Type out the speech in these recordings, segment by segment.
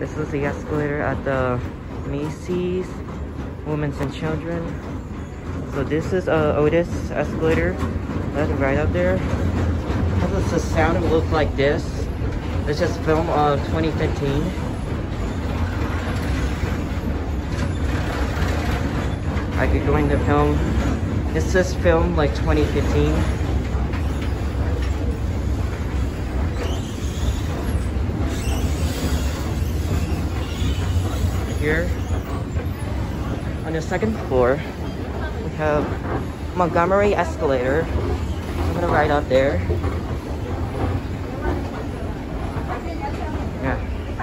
This is the escalator at the Macy's Women's and Children. So this is Otis escalator. That's right up there. How does the sound look like this? It's just film of 2015. I could go into film. This is film like 2015. Here on the second floor we have Montgomery escalator. I'm gonna ride up there. Yeah.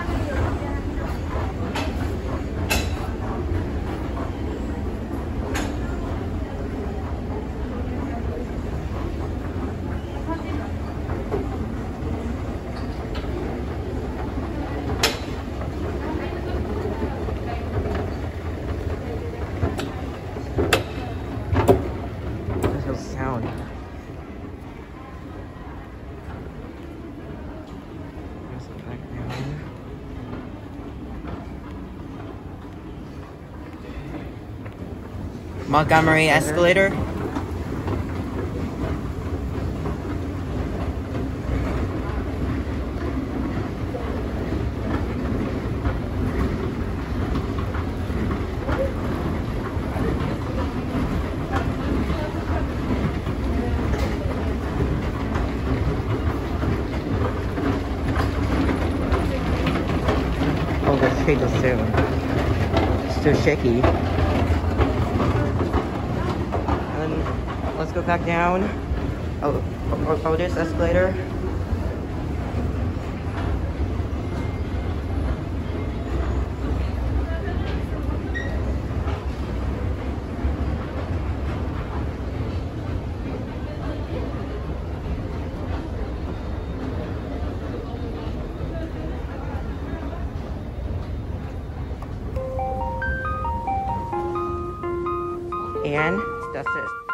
Sound. Montgomery escalator. Oh, this shade is too. It's too shaky. And let's go back down. Oh, this escalator. And that's it.